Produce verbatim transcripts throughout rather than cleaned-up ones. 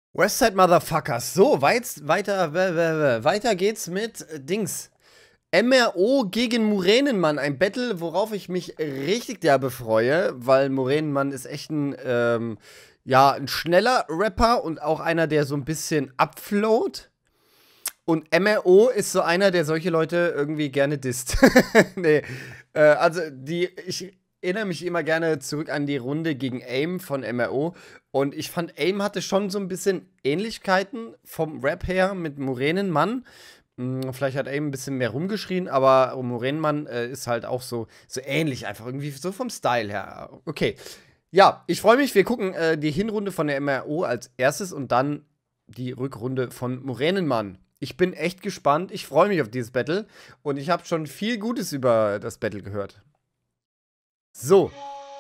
Westside Motherfuckers. So, weit, weiter, weiter geht's mit Dings. M R O gegen Murenenmann. Ein Battle, worauf ich mich richtig derbe freue, weil Murenenmann ist echt ein, ähm, ja, ein schneller Rapper und auch einer, der so ein bisschen upflowt. Und M R O ist so einer, der solche Leute irgendwie gerne disst. Nee, äh, also die, ich erinnere mich immer gerne zurück an die Runde gegen AIM von M R O. Und ich fand, AIM hatte schon so ein bisschen Ähnlichkeiten vom Rap her mit Murenenmann. Hm, vielleicht hat AIM ein bisschen mehr rumgeschrien, aber Murenenmann äh, ist halt auch so, so ähnlich, einfach irgendwie so vom Style her. Okay. Ja, ich freue mich. Wir gucken äh, die Hinrunde von der M R O als erstes und dann die Rückrunde von Murenenmann. Ich bin echt gespannt. Ich freue mich auf dieses Battle. Und ich habe schon viel Gutes über das Battle gehört. So.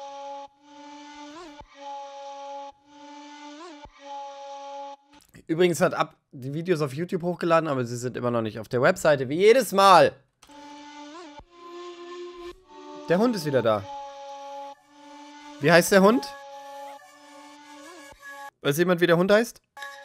Übrigens hat Ab die Videos auf YouTube hochgeladen, aber sie sind immer noch nicht auf der Webseite, wie jedes Mal. Der Hund ist wieder da. Wie heißt der Hund? Weiß jemand, wie der Hund heißt?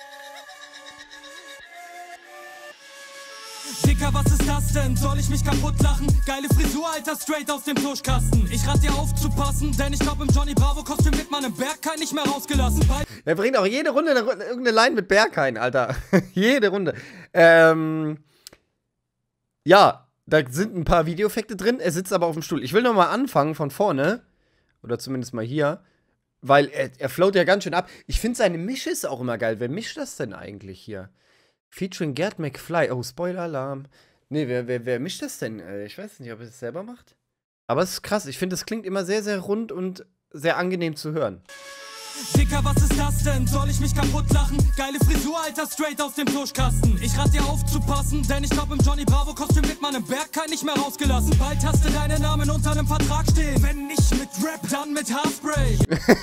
Dicker, was ist das denn? Soll ich mich kaputt lachen? Geile Frisur, Alter, straight aus dem Tuschkasten. Ich rat dir aufzupassen, denn ich glaub im Johnny Bravo Kostüm wird man im Berghain nicht mehr rausgelassen. Er bringt auch jede Runde eine, irgendeine Line mit Berghain, Alter. Jede Runde. Ähm, ja, da sind ein paar Videoeffekte drin. Er sitzt aber auf dem Stuhl. Ich will noch mal anfangen von vorne. Oder zumindest mal hier. Weil er, er float ja ganz schön ab. Ich finde seine Mische ist auch immer geil. Wer mischt das denn eigentlich hier? Featuring Gerd McFly. Oh, Spoiler-Alarm. Nee, wer, wer, wer mischt das denn? Ich weiß nicht, ob er es selber macht. Aber es ist krass. Ich finde, es klingt immer sehr, sehr rund und sehr angenehm zu hören. Dicker, was ist das denn? Soll ich mich kaputt lachen? Geile Frisur, Alter, straight aus dem Tuschkasten. Ich rat dir aufzupassen, denn ich glaub im Johnny Bravo Kostüm wird man im Berghain nicht mehr rausgelassen. Bald hast du deinen Namen unter einem Vertrag stehen. Wenn nicht mit Rap, dann mit Haarspray.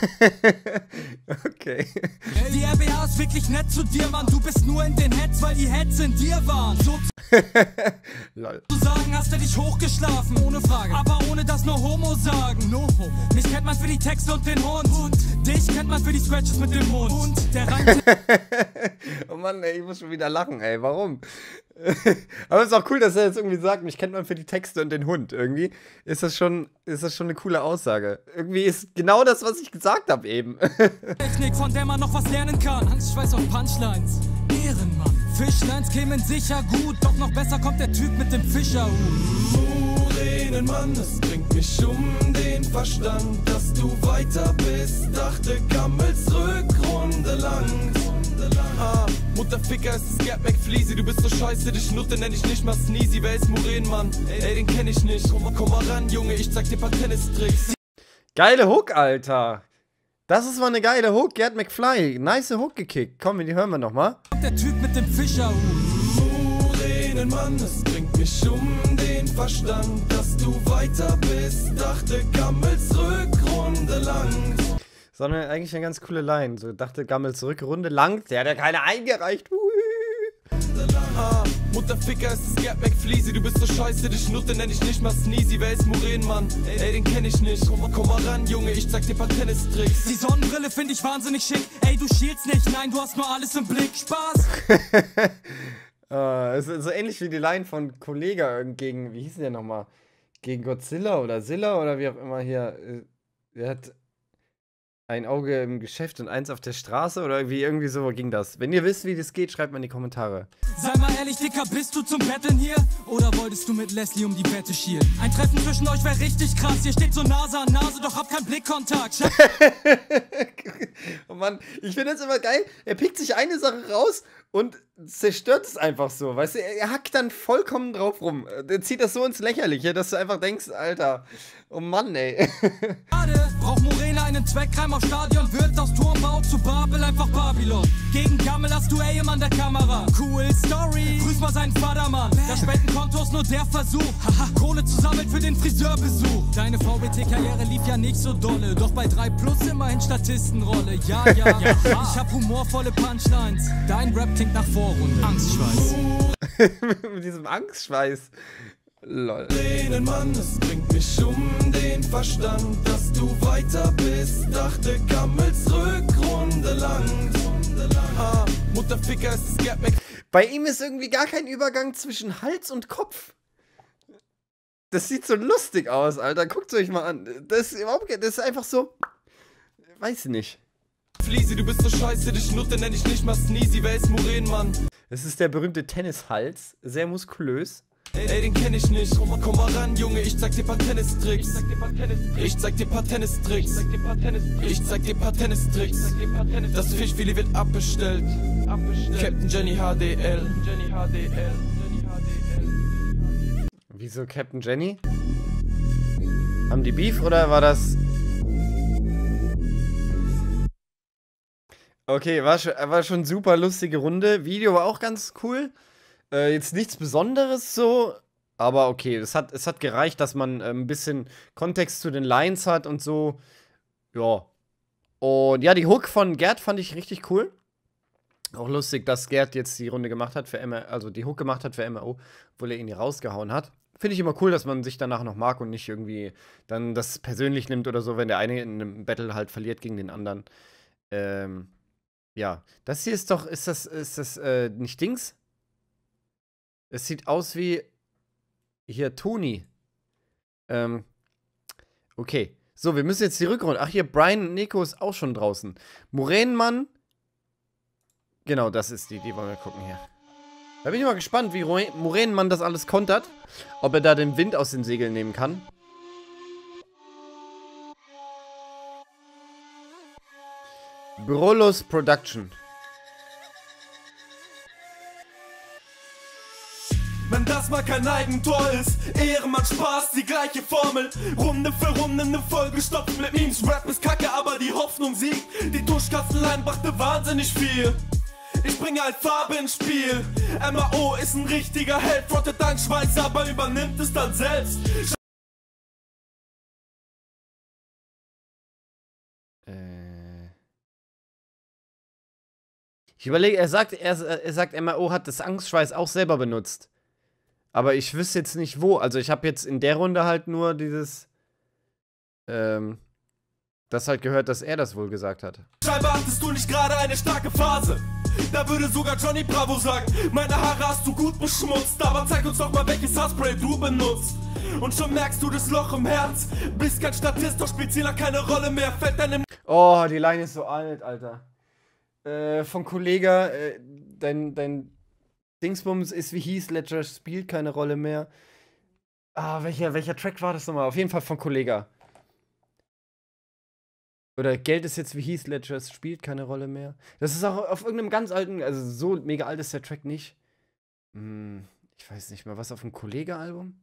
Okay. Die R B A ist wirklich nett zu dir, Mann. Du bist nur in den Heads, weil die Heads in dir waren. So Lol. zu sagen, hast du dich hochgeschlafen, ohne Frage. Aber ohne das nur Homo sagen. No homo. Mich kennt man für die Texte und den Hund. Und dich kennt man für die Scratches mit dem Mund. Und der Reim. Oh Mann, ey, ich muss schon wieder lachen, ey. Warum? Aber es ist auch cool, dass er jetzt irgendwie sagt, mich kennt man für die Texte und den Hund. Irgendwie ist das schon, ist das schon eine coole Aussage. Irgendwie ist genau das, was ich gesagt habe eben. Technik, von der man noch was lernen kann. Angstschweiß auf Punchlines. Ehrenmann. Fischlines kämen sicher gut, doch noch besser kommt der Typ mit dem Fischerhut. Murenenmann, es bringt mich um den Verstand, dass du weiter bist. Dachte Gammels Rückrunde lang. Ah, Mutterficker, es ist Gerd McFleezy. Du bist so scheiße, dich Nutte nenn ich nicht mal Sneezy. Wer ist Murenenmann? Ey, den kenn ich nicht. Komm, komm mal ran, Junge, ich zeig dir paar Tennistricks. Geile Hook, Alter. Das ist mal eine geile Hook. Gerd McFly. Nice Hook gekickt. Komm, die hören wir noch mal. Der Typ mit dem Fischerhut. Murenenmann, es bringt mich um den Verstand, dass du weiter bist. Dachte Gammels Rückrunde lang. Sondern eigentlich eine ganz coole Line. So dachte Gammel zurück, Runde lang. Der hat ja keine eingereicht. Hui. Ah, Mutterficker, es ist Gerd McFleezy. Du bist so scheiße, dich Nutte nenn ich nicht mal Sneezy. Wer ist Murenenmann? Ey, den kenn ich nicht. Komm, komm mal ran, Junge, ich zeig dir paar Tennistricks. Die Sonnenbrille find ich wahnsinnig schick. Ey, du schielst nicht, nein, du hast nur alles im Blick. Spaß. uh, es ist so ähnlich wie die Line von Kollega gegen, wie hieß der nochmal? Gegen Godzilla oder Zilla oder wie auch immer hier. Er hat ein Auge im Geschäft und eins auf der Straße oder wie irgendwie so ging das. Wenn ihr wisst, wie das geht, schreibt mal in die Kommentare. Sei mal ehrlich, Dicker, bist du zum Betteln hier? Oder wolltest du mit Leslie um die Wette schielen? Ein Treffen zwischen euch wäre richtig krass. Ihr steht so Nase an Nase, doch habt keinen Blickkontakt. Oh Mann, ich finde das immer geil. Er pickt sich eine Sache raus und zerstört es einfach so. Weißt du, er hackt dann vollkommen drauf rum. Der zieht das so ins Lächerliche, dass du einfach denkst, Alter, oh Mann, ey. Braucht Morena einen Zweckreim auf Stadion, wird aus Turmbau zu Babel einfach Babylon. Gegen Gammel hast du Aim an der Kamera. Cool Story. Grüß mal seinen Vatermann. Das Spendenkonto ist nur der Versuch. Haha, Kohle zu sammeln für den Friseurbesuch. Deine V B T-Karriere lief ja nicht so dolle, doch bei drei plus immerhin Statistenrolle. Ja, ja, ja. Ich hab humorvolle Punchlines. Dein Rap klingt nach Vorrunde. Angstschweiß. Mit diesem Angstschweiß. Lol. Mann, es bringt mich um den Verstand, dass du weiter bist. Dachte Gammels Rückrunde lang. Ah, Ficker ist das Gap Mac. Bei ihm ist irgendwie gar kein Übergang zwischen Hals und Kopf. Das sieht so lustig aus, Alter. Guckt euch mal an. Das ist überhaupt, das ist einfach so. Weiß ich nicht. Fleasy, du bist so scheiße, dich Nutte nenn ich nicht mal Sneezy. Wer ist Muren, Mann? Das ist der berühmte Tennishals. Sehr muskulös. Ey, ey, den kenn ich nicht. Komm mal, komm mal ran, Junge, ich zeig dir paar Tennistricks. Ich zeig dir paar Tennistricks. Ich zeig dir paar Tennistricks. Das Fischfilet wird abbestellt. Captain Jenny H D L. Wieso Captain Jenny? Haben die Beef oder war das... Okay, war schon, war schon super lustige Runde. Video war auch ganz cool. Äh, jetzt nichts Besonderes so, aber okay, es hat, es hat gereicht, dass man äh, ein bisschen Kontext zu den Lines hat und so. Ja. Und ja, die Hook von Gerd fand ich richtig cool. Auch lustig, dass Gerd jetzt die Runde gemacht hat für M R O, also die Hook gemacht hat für M R O, obwohl er ihn hier rausgehauen hat. Finde ich immer cool, dass man sich danach noch mag und nicht irgendwie dann das persönlich nimmt oder so, wenn der eine in einem Battle halt verliert gegen den anderen. Ähm, ja. Das hier ist doch, ist das, ist das, äh, nicht Dings? Es sieht aus wie hier Toni. Ähm, okay. So, wir müssen jetzt die Rückrunde. Ach, hier, Brian Nico ist auch schon draußen. Moränenmann. Genau, das ist die. Die wollen wir gucken hier. Da bin ich mal gespannt, wie Moränenmann das alles kontert. Ob er da den Wind aus den Segeln nehmen kann. Brolos Production. Wenn das mal kein Eigentor ist, Ehre macht Spaß, die gleiche Formel. Runde für Runde eine Folge stopfen mit Memes. Rap ist kacke, aber die Hoffnung siegt. Die Tuschkastenlein brachte wahnsinnig viel. Ich bringe halt Farbe ins Spiel. M R O ist ein richtiger Held, frottet dank Schweiß, aber übernimmt es dann selbst. Äh. Ich überlege, er sagt, er, er sagt, M R O hat das Angstschweiß auch selber benutzt. Aber ich wüsste jetzt nicht wo. Also ich habe jetzt in der Runde halt nur dieses, ähm, das halt gehört, dass er das wohl gesagt hat. Scheinbar hattest du nicht gerade eine starke Phase. Da würde sogar Johnny Bravo sagen, meine Haare hast du gut beschmutzt, aber zeig uns doch mal, welches Haarspray du benutzt. Und schon merkst du das Loch im Herz. Bist kein Statist, doch spielt Zähler keine Rolle mehr. Fällt deinem... Oh, die Line ist so alt, Alter. Äh, von Kollega, äh, dein, dein Dingsbums ist wie hieß, Ledger spielt keine Rolle mehr. Ah, welcher, welcher Track war das nochmal? Auf jeden Fall von Kollega. Oder Geld ist jetzt wie hieß, Ledger spielt keine Rolle mehr. Das ist auch auf irgendeinem ganz alten, also so mega alt ist der Track nicht. Hm, ich weiß nicht mehr, was auf dem Kollega-Album?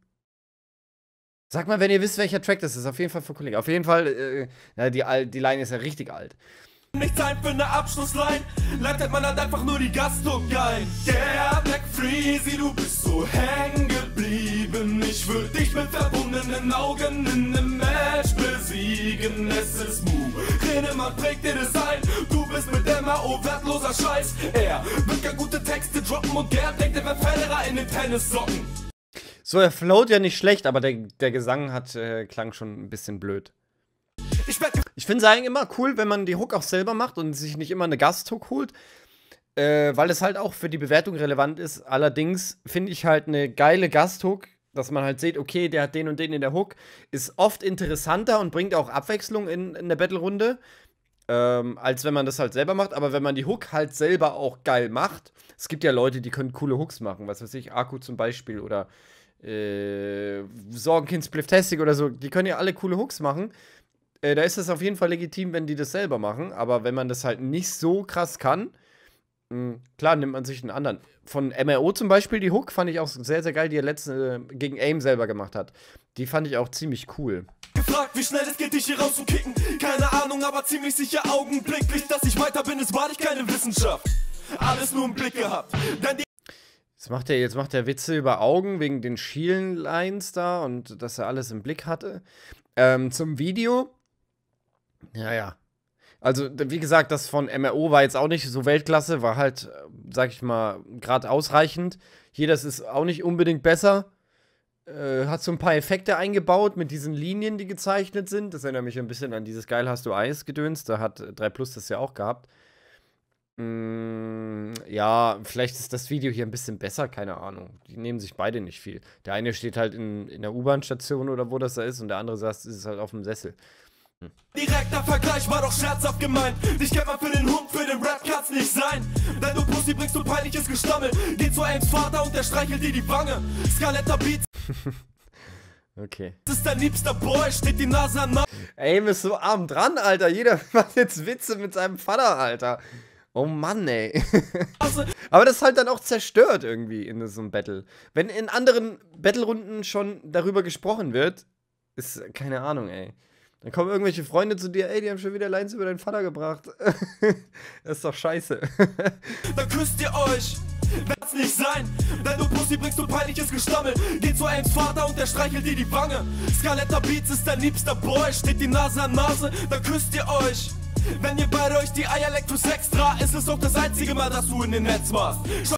Sag mal, wenn ihr wisst, welcher Track das ist. Auf jeden Fall von Kollega. Auf jeden Fall, äh, na, die, die Line ist ja richtig alt. Nicht Zeit für eine Abschlussline, leitet man halt einfach nur die Gasthook ein. Yeah, McFreezy, du bist so hängen geblieben. Ich würd dich mit verbundenen Augen in nem Match besiegen. Es ist Mu, Renemann prägt dir das ein. Du bist mit M R O wertloser Scheiß. Er wird gar gute Texte droppen und Gerd denkt, er wäre Federer in den Tennissocken. So, er float ja nicht schlecht, aber der, der Gesang hat, äh, klang schon ein bisschen blöd. Ich, ich finde es eigentlich immer cool, wenn man die Hook auch selber macht und sich nicht immer eine Gasthook holt, äh, weil es halt auch für die Bewertung relevant ist. Allerdings finde ich halt eine geile Gasthook, dass man halt sieht, okay, der hat den und den in der Hook, ist oft interessanter und bringt auch Abwechslung in, in der Battle-Runde, ähm, als wenn man das halt selber macht. Aber wenn man die Hook halt selber auch geil macht, es gibt ja Leute, die können coole Hooks machen, was weiß ich, Akku zum Beispiel oder äh, Sorgenkind Splifftastic oder so, die können ja alle coole Hooks machen. Äh, da ist es auf jeden Fall legitim, wenn die das selber machen, aber wenn man das halt nicht so krass kann, mh, klar, nimmt man sich einen anderen. Von M R O zum Beispiel, die Hook fand ich auch sehr, sehr geil, die er letzte äh, gegen AIM selber gemacht hat. Die fand ich auch ziemlich cool. Gefragt, wie schnell es geht, dich hier rauszukicken. Keine Ahnung, aber ziemlich sicher augenblicklich, dass ich weiter bin, es war nicht keine Wissenschaft. Alles nur im Blick gehabt. Denn die Jetzt macht, er, jetzt macht er Witze über Augen wegen den Schielen-Lines da und dass er alles im Blick hatte. Ähm, zum Video. Ja, ja. Also, wie gesagt, das von M R O war jetzt auch nicht so Weltklasse, war halt, sag ich mal, gerade ausreichend. Hier, das ist auch nicht unbedingt besser. Äh, hat so ein paar Effekte eingebaut mit diesen Linien, die gezeichnet sind. Das erinnert mich ein bisschen an dieses Geil hast du Eis gedöns. Da hat drei Plus das ja auch gehabt. Mm, ja, vielleicht ist das Video hier ein bisschen besser, keine Ahnung. Die nehmen sich beide nicht viel. Der eine steht halt in, in der U-Bahn-Station oder wo das da ist und der andere saß, ist halt auf dem Sessel. Hm. Direkter Vergleich war doch scherzhaft gemeint. Dich kennt man für den Hund, für den Rap kann's nicht sein. Denn du Pussy bringst du peinliches Gestammel. Geh zu Ames Vater und der streichelt dir die Wange. Skaletta Beats. Okay. Das ist dein liebster Boy, steht die Nase an. Aim ist so arm dran, Alter. Jeder macht jetzt Witze mit seinem Vater, Alter. Oh Mann, ey. Aber das ist halt dann auch zerstört irgendwie in so einem Battle. Wenn in anderen Battle-Runden schon darüber gesprochen wird, ist, keine Ahnung, ey. Dann kommen irgendwelche Freunde zu dir, ey, die haben schon wieder Lines über deinen Vater gebracht. Das ist doch scheiße. Dann küsst ihr euch. Werd's nicht sein, denn du Pussy bringst du peinliches Gestammel. Geh zu Ames Vater und der streichelt dir die Wange. Skaletta Beats ist dein liebster Boy, steht die Nase an Nase, dann küsst ihr euch. Wenn ihr beide euch die Eier leckt fürs Extra, ist es doch das einzige Mal, dass du in den Netz warst. Sch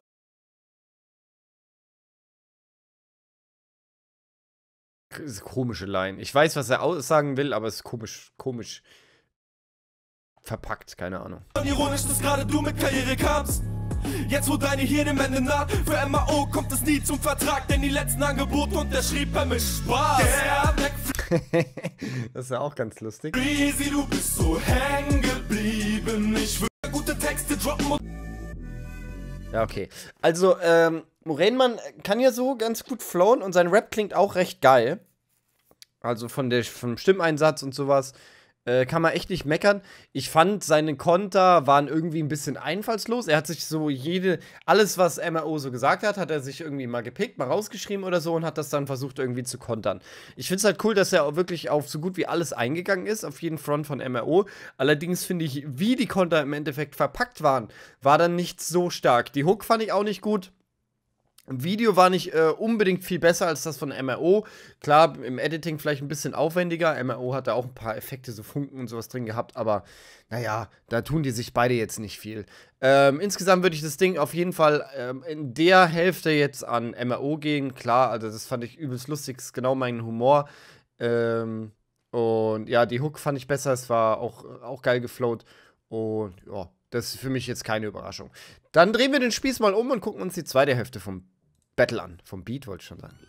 Das ist eine komische Line. Ich weiß, was er aussagen will, aber es ist komisch, komisch verpackt, keine Ahnung. Ironisch, dass gerade du mit Karriere kamst. Jetzt wo deine Hirn im Ende naht, für M A O kommt es nie zum Vertrag, denn die letzten Angebote unterschrieb er mit Spaß. Yeah, das ist ja auch ganz lustig. Easy, du bist so hängen geblieben. Ich will gute Texte droppen. Ja, okay. Also, ähm, Morenmann kann ja so ganz gut flowen und sein Rap klingt auch recht geil. Also von der, vom Stimmeinsatz und sowas. Äh, kann man echt nicht meckern. Ich fand, seine Konter waren irgendwie ein bisschen einfallslos. Er hat sich so jede, alles, was M R O so gesagt hat, hat er sich irgendwie mal gepickt, mal rausgeschrieben oder so und hat das dann versucht irgendwie zu kontern. Ich finde es halt cool, dass er auch wirklich auf so gut wie alles eingegangen ist, auf jeden Front von M R O. Allerdings finde ich, wie die Konter im Endeffekt verpackt waren, war dann nicht so stark. Die Hook fand ich auch nicht gut. Video war nicht äh, unbedingt viel besser als das von M R O. Klar, im Editing vielleicht ein bisschen aufwendiger. M R O hat da auch ein paar Effekte, so Funken und sowas drin gehabt, aber naja, da tun die sich beide jetzt nicht viel. Ähm, insgesamt würde ich das Ding auf jeden Fall ähm, in der Hälfte jetzt an M R O gehen. Klar, also das fand ich übelst lustig, ist genau mein Humor. Ähm, und ja, die Hook fand ich besser, es war auch, auch geil geflowt. Und ja, das ist für mich jetzt keine Überraschung. Dann drehen wir den Spieß mal um und gucken uns die zweite Hälfte vom Battle an. Vom Beat wollte ich schon sagen.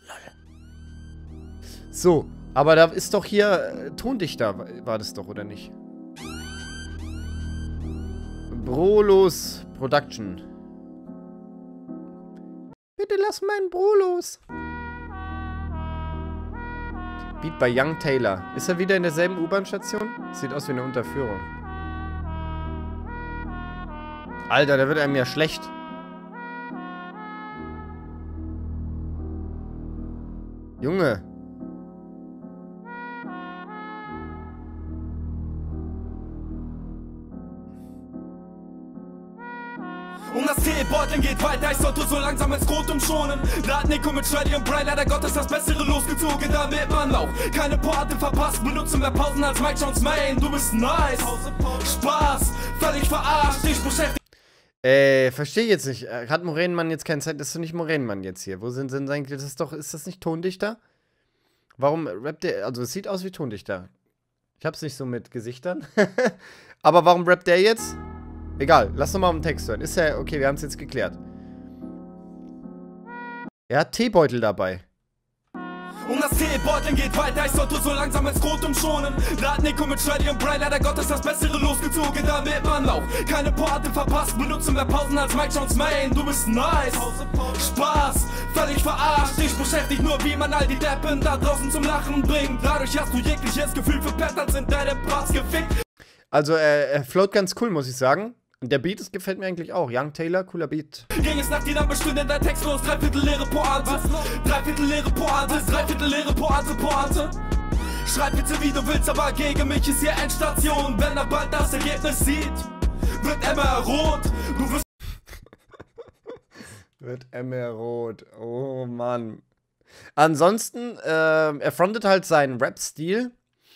So, aber da ist doch hier äh, Tondichter, war das doch, oder nicht? Brolos Production. Bitte lass meinen Bro los. Beat bei Young Taylor. Ist er wieder in derselben U-Bahn-Station? Sieht aus wie eine Unterführung. Alter, da wird einem ja schlecht. Junge. Und das Teebeuteln geht weiter, ich sollte so langsam ins Rot umschonen. Da hat Nico mit Shreddy und Brian leider Gottes das Bessere losgezogen, damit man auch keine Pointe verpasst. Benutzen mehr Pausen als Mike Jones Main, du bist nice. Spaß, völlig verarscht, dich beschäftigt. Äh, verstehe ich jetzt nicht. Hat Morenmann jetzt keine Zeit? Das ist doch nicht Morenmann jetzt hier. Wo sind denn sein... Das ist doch... Ist das nicht Tondichter? Warum rappt der... Also, es sieht aus wie Tondichter. Ich hab's nicht so mit Gesichtern. Aber warum rappt der jetzt? Egal, lass doch mal einen Text hören. Ist ja... Okay, wir haben es jetzt geklärt. Er hat Teebeutel dabei. Und das Teebeuteln geht weiter, ich sollte so langsam ins Rot umschonen. Da hat Nico mit Shreddy und Brian leider Gottes das Bessere losgezogen, damit man auch keine Pointe verpasst. Benutzen mehr Pausen als Mike Jones Main, du bist nice. Spaß, völlig verarscht, dich beschäftigt nur, wie man all die Deppen da draußen zum Lachen bringt. Dadurch hast du jegliches Gefühl für Patterns in deine Parts gefickt. Also, äh, er float ganz cool, muss ich sagen. Und der Beat, das gefällt mir eigentlich auch. Young Taylor, cooler Beat. Ging es nach dir, dann bestünde dein Text los. Dreiviertel leere Pointe. Dreiviertel leere Pointe. Dreiviertel leere Pointe, Pointe. Schreib bitte, wie du willst, aber gegen mich ist hier Endstation. Wenn er bald das Ergebnis sieht, wird M R rot. Du wirst... wird M R rot. Oh, Mann. Ansonsten, äh, er frontet halt seinen Rap-Stil.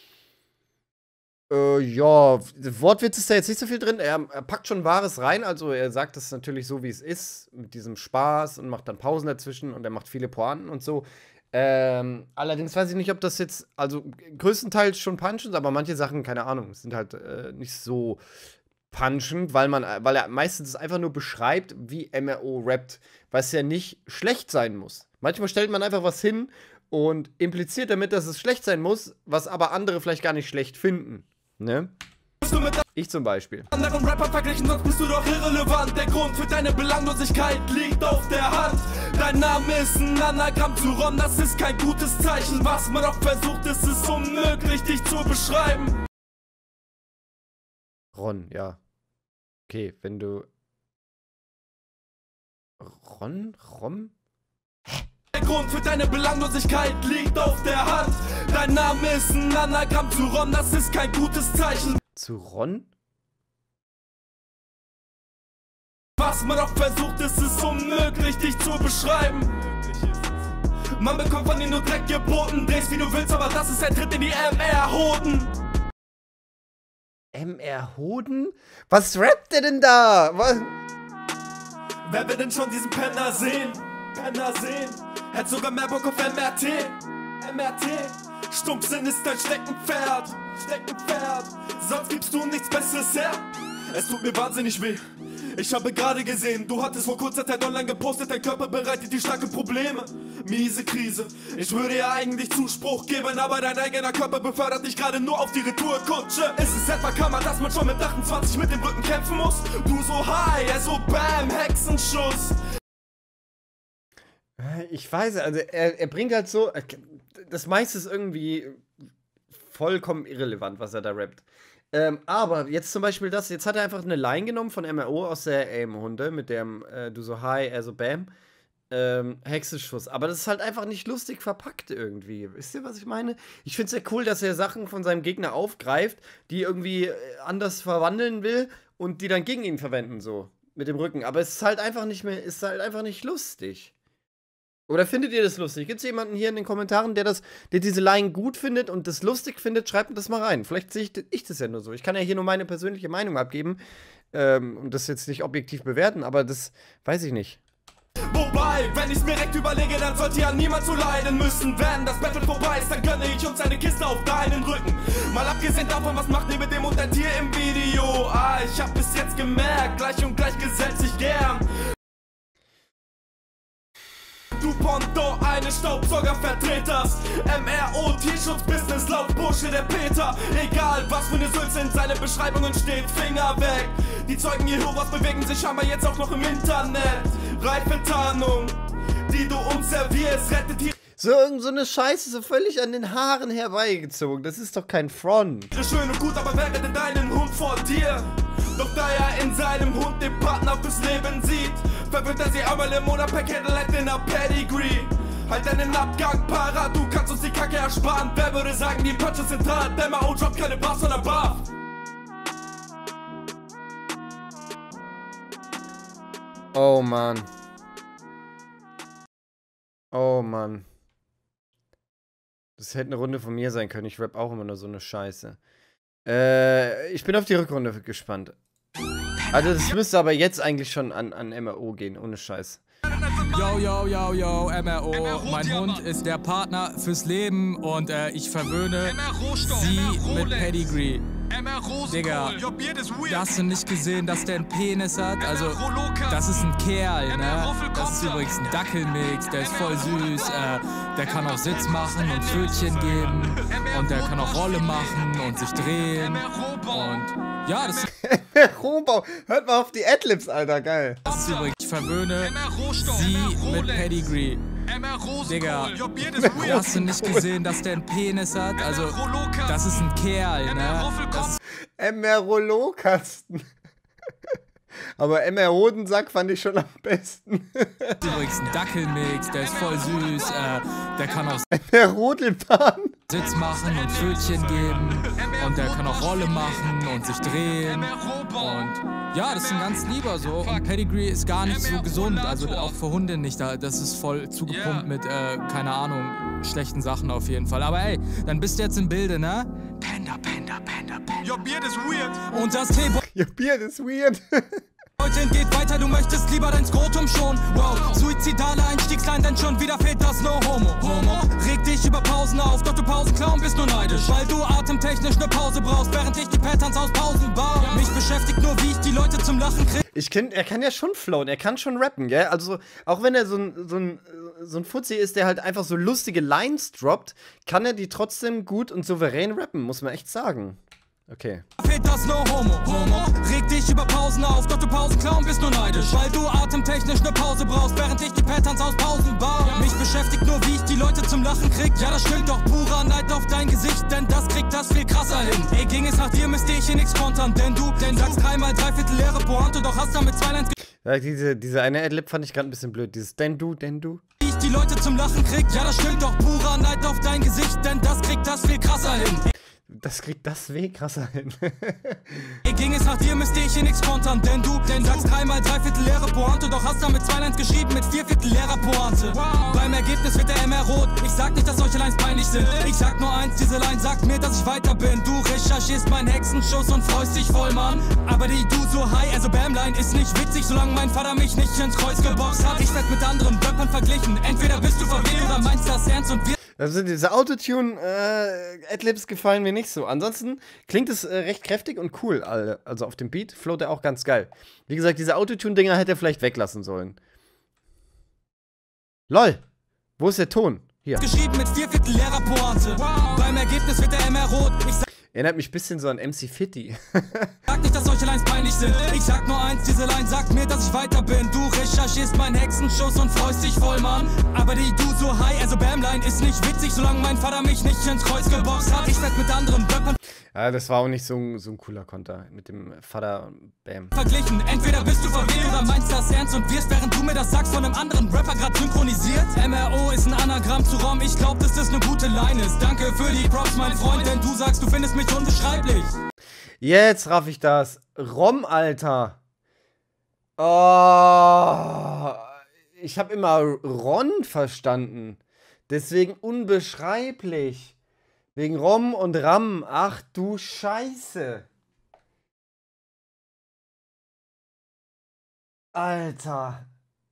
Äh, ja, Wortwitz ist da jetzt nicht so viel drin. Er, er packt schon Wahres rein, also er sagt das natürlich so, wie es ist, mit diesem Spaß und macht dann Pausen dazwischen und er macht viele Pointen und so. Ähm, allerdings weiß ich nicht, ob das jetzt, also größtenteils schon Punches, aber manche Sachen, keine Ahnung, sind halt äh, nicht so punchend, weil man, weil er meistens einfach nur beschreibt, wie M R O rappt, was ja nicht schlecht sein muss. Manchmal stellt man einfach was hin und impliziert damit, dass es schlecht sein muss, was aber andere vielleicht gar nicht schlecht finden. Ne? Ich zum Beispiel. Anderen Rapper verglichen, sonst bist du doch irrelevant. Der Grund für deine Belanglosigkeit liegt auf der Hand. Dein Name ist ein Anagramm zu Ron, das ist kein gutes Zeichen. Was man auch versucht, ist es unmöglich, dich zu beschreiben. Ron, ja. Okay, wenn du... Ron? Rom? Der Grund für deine Belanglosigkeit liegt auf der Hand. Dein Name ist ein Anagramm zu Ron, das ist kein gutes Zeichen. Zu Ron? Was man auch versucht, ist es unmöglich, dich zu beschreiben. Man bekommt von dir nur Dreck geboten, drehst wie du willst, aber das ist ein Tritt in die M R-Hoden. M R-Hoden? Was rappt der denn da? Was? Wer will denn schon diesen Penner sehen? Penner sehen? Hätt sogar mehr Bock auf M R T. M R T. Stumpfsinn ist dein Steckenpferd. Steckenpferd. Sonst gibst du nichts Besseres her. Es tut mir wahnsinnig weh. Ich habe gerade gesehen, du hattest vor kurzer Zeit online gepostet, dein Körper bereitet dir starke Probleme. Miese Krise. Ich würde ja eigentlich Zuspruch geben, aber dein eigener Körper befördert dich gerade nur auf die Retourkutsche. Ist es etwa Kammer, dass man schon mit achtundzwanzig mit dem Rücken kämpfen muss? Du so high, er so bam, Hexenschuss. Ich weiß, also er, er bringt halt so, das meiste ist irgendwie vollkommen irrelevant, was er da rappt. Ähm, aber jetzt zum Beispiel das, jetzt hat er einfach eine Line genommen von M R O aus der Aim-Hunde, mit dem äh, du so high, er so bam, ähm, Hexenschuss. Aber das ist halt einfach nicht lustig verpackt irgendwie. Wisst ihr, was ich meine? Ich finde es ja cool, dass er Sachen von seinem Gegner aufgreift, die irgendwie anders verwandeln will und die dann gegen ihn verwenden, so, mit dem Rücken. Aber es ist halt einfach nicht mehr, ist halt einfach nicht lustig. Oder findet ihr das lustig? Gibt es jemanden hier in den Kommentaren, der, das, der diese Line gut findet und das lustig findet? Schreibt mir das mal rein. Vielleicht sehe ich, ich das ja nur so. Ich kann ja hier nur meine persönliche Meinung abgeben ähm, und das jetzt nicht objektiv bewerten, aber das weiß ich nicht. Wobei, wenn ich's mir direkt überlege, dann sollte ja niemand so leiden müssen. Wenn das Battle vorbei ist, dann gönne ich uns eine Kiste auf deinen Rücken. Mal abgesehen davon, was macht ihr mit dem und der Tier im Video? Ah, ich hab bis jetzt gemerkt, gleich und gleich gesellt sich gern. Du Ponto, eine Staubsaugervertreters. M R O Tierschutz-Business laut Bursche der Peter. Egal, was für eine Sülze in seinen Beschreibungen steht, Finger weg. Die Zeugen Jehovas bewegen sich scheinbar jetzt auch noch im Internet. Reife Tarnung, die du uns servierst, rettet die... So, irgend so eine Scheiße, so völlig an den Haaren herbeigezogen. Das ist doch kein Front. Schön und gut, aber wer rettet deinen Hund vor dir? Doch da er in seinem Hund den Partner fürs Leben sieht, verwirrt er sie einmal im Monat per Cadillac in der Pedigree. Halt deinen Abgang parat, du kannst uns die Kacke ersparen. Wer würde sagen, die Punches sind hart? Der M R O droppt keine Bars, sondern Buff. Oh Mann. Oh Mann. Das hätte eine Runde von mir sein können. Ich rap auch immer nur so eine Scheiße. Äh, ich bin auf die Rückrunde gespannt. Also das müsste aber jetzt eigentlich schon an, an M R O gehen, ohne Scheiß. Yo, yo, yo, yo, M R O. Mein Hund ist der Partner fürs Leben und äh, ich verwöhne sie mit Pedigree. Digga, da hast du nicht gesehen, dass der einen Penis hat? Also, das ist ein Kerl, ne? Das ist übrigens ein Dackelmix, der ist voll süß. Äh, der kann auch Sitz machen und Pfötchen geben. Und der kann auch Rolle machen und sich drehen. Und ja, das ist... Rohbau, hört mal auf die Adlibs, Alter, geil. Das ist übrigens, ich verwöhne sie mit Pedigree. Digga, da hast du nicht gesehen, dass der einen Penis hat? Also, das ist ein Kerl, ne? M R O-Kasten. Aber M R Hodensack fand ich schon am besten. Übrigens ein Dackelmix, der ist voll süß. Äh, der kann auch M R Rodelbahn Sitz machen und Pfötchen geben. Und der kann auch Rolle machen und sich drehen. Und ja, das ist ein ganz lieber so. Und Pedigree ist gar nicht so gesund. Also auch für Hunde nicht. Das ist voll zugepumpt mit, äh, keine Ahnung, schlechten Sachen auf jeden Fall. Aber ey, dann bist du jetzt im Bilde, ne? Panda, Panda, Panda, Panda. Your beard is weird. Und das Tee... Your beard is weird. Heute geht weiter, du möchtest lieber dein Skrotum schon. Wow, suizidale Einstiegsline, denn schon wieder fehlt das No Homo. Homo, reg dich über Pausen auf, doch du Pausenclown bist nur neidisch. Weil du atemtechnisch ne Pause brauchst, während ich die Patterns aus Pausen baue. Mich beschäftigt nur, wie Lachen kriegt. Ich kenn, er kann ja schon flowen, er kann schon rappen, gell? Also, auch wenn er so ein, so ein, so ein Fuzzi ist, der halt einfach so lustige Lines droppt, kann er die trotzdem gut und souverän rappen, muss man echt sagen. Okay. Fehlt das no homo, homo. Reg dich über Pausen auf, doch du Pausenclown bist nur neidisch. Weil du atemtechnisch ne Pause brauchst, während ich die Patterns aus Pausen baue. Mich beschäftigt nur, wie ich die Leute zum Lachen krieg. Ja, das stimmt doch, purer Neid auf dein Gesicht, denn das kriegt das viel krasser hin. Ey, ging es nach dir, müsste ich hier nix kontern, denn du, denn sagst dreimal dreiviertel leere Pointe, doch hast damit zwei Lines. Ja, diese, diese eine Adlib fand ich gerade ein bisschen blöd. Dieses denn du, denn du. Wie ich die Leute zum Lachen krieg. Ja, das stimmt doch, purer Neid auf dein Gesicht, denn das kriegt das viel krasser hin. Das kriegt das weh krasser hin. Ey, ging es nach dir, müsste ich hier nix kontern, denn du, denn sagst dreimal dreiviertel leere Pointe, doch hast damit zwei Lines geschrieben mit vier Viertel leerer Pointe. Wow. Beim Ergebnis wird der M R rot. Ich sag nicht, dass solche Lines peinlich sind. Ich sag nur eins, diese Line sagt mir, dass ich weiter bin. Du recherchierst meinen Hexenschuss und freust dich voll, Mann. Aber die du so high, also Bamline ist nicht witzig, solange mein Vater mich nicht ins Kreuz geboxt hat. Ich werd mit anderen Rappern verglichen. Entweder bist du verwirrt oder meinst das ernst und wir. Also diese Autotune-Adlibs äh, gefallen mir nicht so. Ansonsten klingt es äh, recht kräftig und cool. Also auf dem Beat float er auch ganz geil. Wie gesagt, diese Autotune-Dinger hätte er vielleicht weglassen sollen. LOL, wo ist der Ton? Hier. Geschrieben mit vier Viertel leerer Pointe. Wow. Beim Ergebnis wird der M R rot. Ich sag Erinnert mich ein bisschen so an M C Fitty. Sag nicht, dass solche Lines peinlich sind. Ich sag nur eins, diese Line sagt mir, dass ich weiter bin. Du recherchierst meinen Hexenschuss und freust dich voll, Mann. Aber die du so high, also Bamline ist nicht witzig, solange mein Vater mich nicht ins Kreuz geboxt hat. Ich werd mit anderen Rappern ja, das war auch nicht so ein, so ein cooler Konter mit dem Vater und Bam. verglichen. Entweder bist du verwirrt oder meinst das ernst und wirst, während du mir das sagst, von einem anderen Rapper grad synchronisiert. M R O ist ein Anagramm zu Rom. Ich glaub, dass das ne gute Line ist. Danke für die Props, mein Freund, denn du sagst, du findest mich unbeschreiblich. Jetzt raff ich das. Rom, Alter. Oh, ich habe immer Ron verstanden. Deswegen unbeschreiblich. Wegen Rom und Ram. Ach du Scheiße. Alter.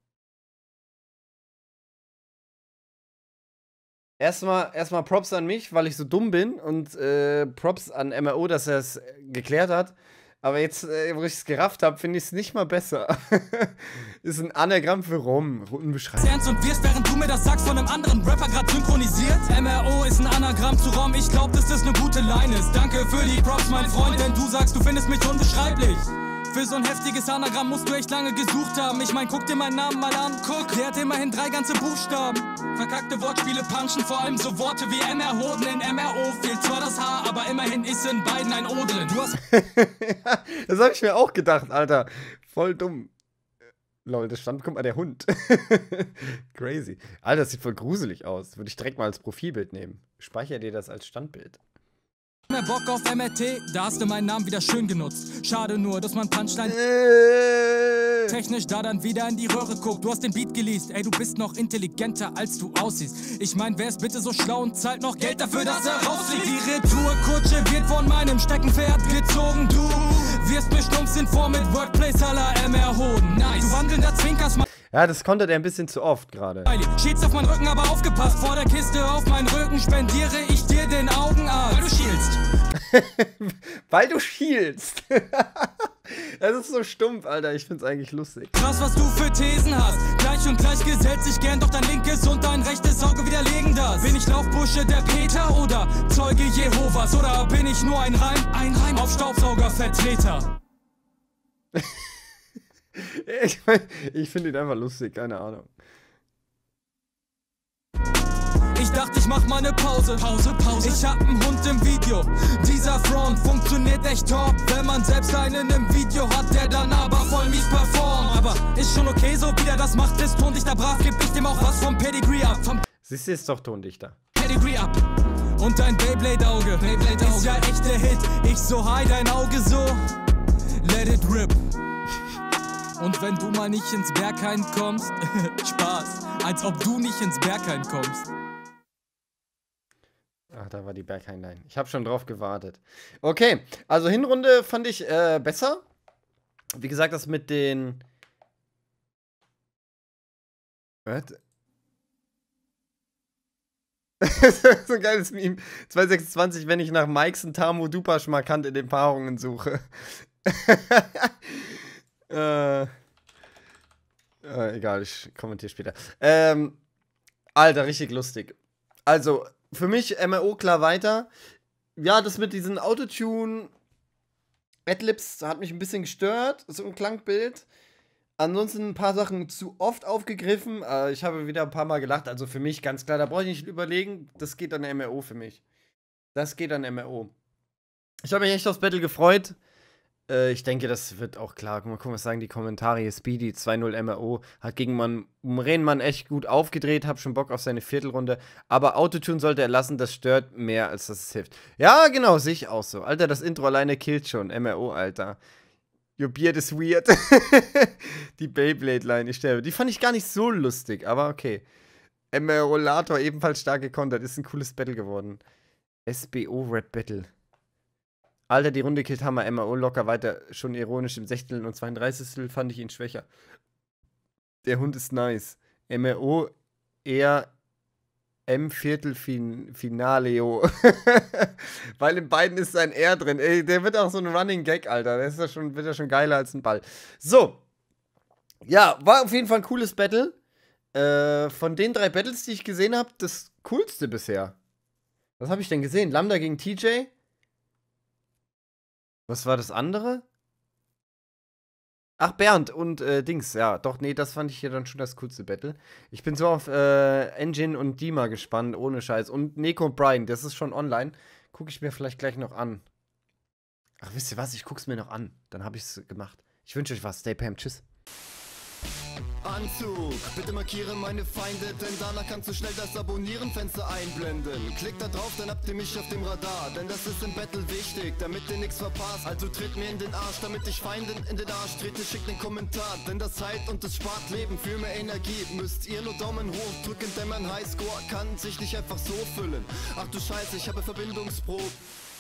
Erstmal, erstmal Props an mich, weil ich so dumm bin und äh, Props an M R O, dass er es geklärt hat. Aber jetzt, äh, wo ich es gerafft habe, finde ich es nicht mal besser. Ist ein Anagramm für Rom, unbeschreiblich. Ernst und wirst, während du mir das sagst, von einem anderen Rapper grad synchronisiert. M R O ist ein Anagramm zu Rom. Ich glaub, dass das ne gute Line ist. Danke für die Props, mein Freund, denn du sagst, du findest mich unbeschreiblich. Für so ein heftiges Anagramm musst du echt lange gesucht haben. Ich mein, guck dir meinen Namen mal an. Guck, der hat immerhin drei ganze Buchstaben. Verkackte Wortspiele punchen, vor allem so Worte wie M R Hoden. In M R O fehlt zwar das H, aber immerhin ist in beiden ein O drin. Du hast ja, das hab ich mir auch gedacht, Alter. Voll dumm. Lol, das stand, guck mal, der Hund. Crazy. Alter, das sieht voll gruselig aus. Würde ich direkt mal als Profilbild nehmen. Speicher dir das als Standbild. mehr Bock auf M R T, da hast du meinen Namen wieder schön genutzt. Schade nur, dass man Punchline Äh. technisch da dann wieder in die Röhre guckt. Du hast den Beat geleast, ey, du bist noch intelligenter, als du aussiehst. Ich mein, wer ist bitte so schlau und zahlt noch Geld dafür, dass er rausfliegt? Die Retourkutsche wird von meinem Steckenpferd gezogen. Du wirst mir stumpfsinn vor mit Workplace à la M R Hoden. Nice. Du wandelnder Zwinkers, Ja, das konnte der ein bisschen zu oft gerade. Schielst auf meinen Rücken, aber aufgepasst. Vor der Kiste auf meinen Rücken spendiere ich dir den Augenarzt. Weil du schielst. Weil du schielst. Das ist so stumpf, Alter. Ich find's eigentlich lustig. Krass, was du für Thesen hast. Gleich und gleich gesellt sich gern, doch dein linkes und dein rechtes Auge widerlegen das. Bin ich Laufbursche der Peter oder Zeuge Jehovas? Oder bin ich nur ein Reim, ein Reim auf Staubsaugervertreter? Ich, mein, ich finde ihn einfach lustig, keine Ahnung. Ich dachte, ich mach mal ne Pause. Pause, Pause. Ich hab einen Hund im Video. Dieser Front funktioniert echt top, wenn man selbst einen im Video hat, der dann aber voll mies performt. Aber ist schon okay, so wie der das macht, ist tondichter brav, geb ich dem auch was vom Pedigree ab. Vom Siehst du, ist doch tondichter. Pedigree ab. Und dein Beyblade-Auge. Beyblade ist ja echt der Hit. Ich so high, dein Auge so. Let it rip. Und wenn du mal nicht ins Berghain kommst, Spaß, als ob du nicht ins Berghain kommst. Ach, da war die Berghain-Line. Ich habe schon drauf gewartet. Okay, also Hinrunde fand ich äh, besser. Wie gesagt, das mit den... Was? So ein geiles Meme. zwei sechsundzwanzig, wenn ich nach Mike's und Tamu Dupasch markant in den Paarungen suche. äh, äh, egal, ich kommentiere später. Ähm, Alter, richtig lustig. Also, für mich M R O klar weiter. Ja, das mit diesen Autotune Adlibs hat mich ein bisschen gestört, so ein Klangbild. Ansonsten ein paar Sachen zu oft aufgegriffen. Äh, ich habe wieder ein paar Mal gelacht. Also für mich ganz klar, da brauche ich nicht überlegen. Das geht an M R O für mich. Das geht an M R O. Ich habe mich echt aufs Battle gefreut. Äh, ich denke, das wird auch klar. Guck mal, guck mal, was sagen die Kommentare hier. Speedy zwei null M R O hat gegen man Murenenmann echt gut aufgedreht. Hab schon Bock auf seine Viertelrunde. Aber Autotune sollte er lassen. Das stört mehr, als dass es hilft. Ja, genau, sehe ich auch so. Alter, das Intro alleine killt schon. M R O, Alter. Your beard is weird. Die Beyblade-Line, ich sterbe. Die fand ich gar nicht so lustig, aber okay. M R O-Lator ebenfalls stark gekontert. Ist ein cooles Battle geworden. S B O Red Battle. Alter, die Runde killt Hammer. M R O locker weiter. Schon ironisch im Sechzehntel und zweiunddreißigstel fand ich ihn schwächer. Der Hund ist nice. M R O eher M-Viertel-Finaleo. Weil in beiden ist ein R drin. Ey, der wird auch so ein Running Gag, Alter. Der ist ja schon, wird ja schon geiler als ein Ball. So. Ja, war auf jeden Fall ein cooles Battle. Äh, von den drei Battles, die ich gesehen habe, das coolste bisher. Was habe ich denn gesehen? Lambda gegen T J? Was war das andere? Ach, Bernd und äh, Dings, ja, doch, nee, das fand ich hier dann schon das coolste Battle. Ich bin so auf äh, Engine und Dima gespannt, ohne Scheiß. Und Neko und Brian, das ist schon online. Gucke ich mir vielleicht gleich noch an. Ach, wisst ihr was? Ich guck's mir noch an. Dann habe ich's gemacht. Ich wünsche euch was. Stay Pam. Tschüss. Anzug, bitte markiere meine Feinde, denn danach kannst du schnell das Abonnieren-Fenster einblenden. Klick da drauf, dann habt ihr mich auf dem Radar, denn das ist im Battle wichtig, damit ihr nichts verpasst. Also tritt mir in den Arsch, damit ich Feinden in den Arsch trete, schickt den Kommentar, denn das heilt und es spart Leben. Für mehr Energie müsst ihr nur Daumen hoch drücken, denn mein Highscore kann sich nicht einfach so füllen. Ach du Scheiße, ich habe Verbindungsprobe.